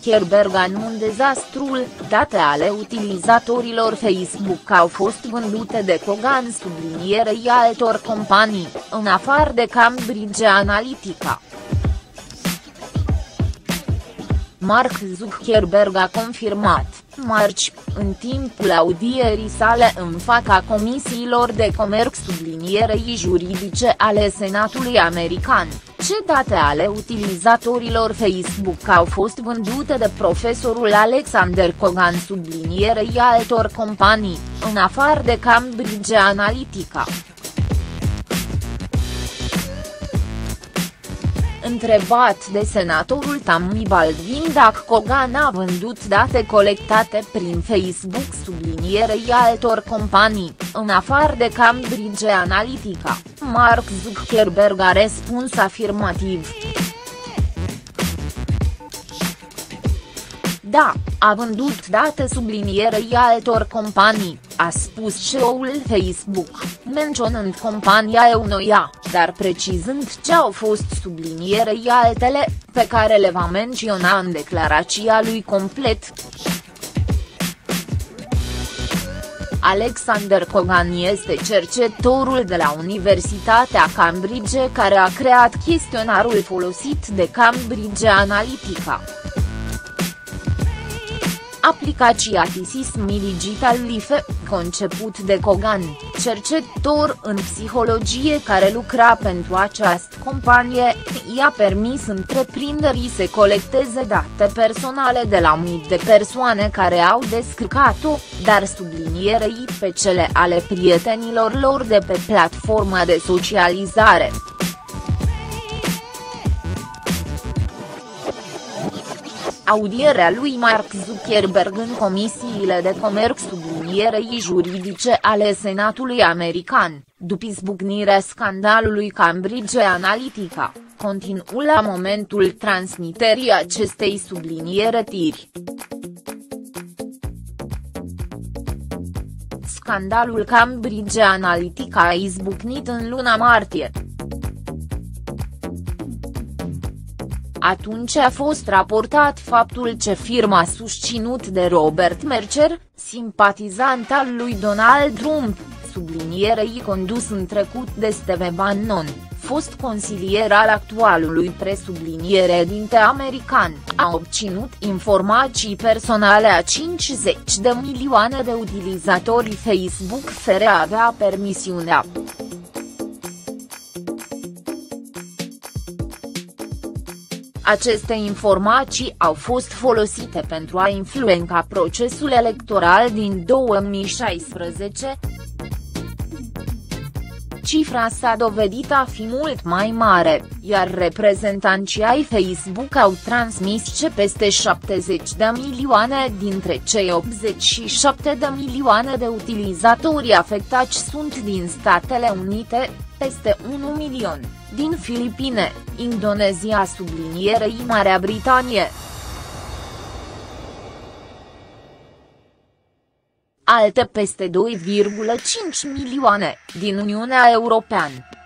Zuckerberg anunță dezastrul, date ale utilizatorilor Facebook au fost vândute de Kogan sublinierei altor companii, în afară de Cambridge Analytica. Mark Zuckerberg a confirmat, marți, în timpul audierii sale în fața comisiilor de comerț sublinierei juridice ale Senatului american, ce date ale utilizatorilor Facebook au fost vândute de profesorul Alexander Kogan sublinierei altor companii, în afară de Cambridge Analytica. Întrebat de senatorul Tammy Baldwin dacă Kogan a vândut date colectate prin Facebook sublinierei altor companii, în afară de Cambridge Analytica, Mark Zuckerberg a răspuns afirmativ. Da, a vândut date sublinierei altor companii, a spus CEO-ul Facebook, menționând compania Eunoia, dar precizând ce au fost sublinierei altele, pe care le va menționa în declarația lui complet. Alexander Kogan este cercetătorul de la Universitatea Cambridge care a creat chestionarul folosit de Cambridge Analytica. Aplicația T-Sysmi Digital Life, conceput de Kogan, cercetător în psihologie care lucra pentru această companie, i-a permis întreprinderii să colecteze date personale de la mii de persoane care au descărcat-o, dar sublinierei pe cele ale prietenilor lor de pe platforma de socializare. Audierea lui Mark Zuckerberg în comisiile de comerț sublinierei juridice ale Senatului american, după izbucnirea scandalului Cambridge Analytica, continuă la momentul transmiterii acestei subliniere tiri. Scandalul Cambridge Analytica a izbucnit în luna martie. Atunci a fost raportat faptul că firma susținut de Robert Mercer, simpatizant al lui Donald Trump, sublinierei condus în trecut de Steve Bannon, fost consilier al actualului presubliniere dinte american, a obținut informații personale a 50 de milioane de utilizatori Facebook fără a avea permisiunea. Aceste informații au fost folosite pentru a influența procesul electoral din 2016. Cifra s-a dovedit a fi mult mai mare, iar reprezentanții ai Facebook au transmis că peste 70 de milioane dintre cei 87 de milioane de utilizatori afectați sunt din Statele Unite, peste 1 milion, din Filipine, Indonezia sublinierei Marea Britanie. Alte peste 2,5 milioane, din Uniunea Europeană.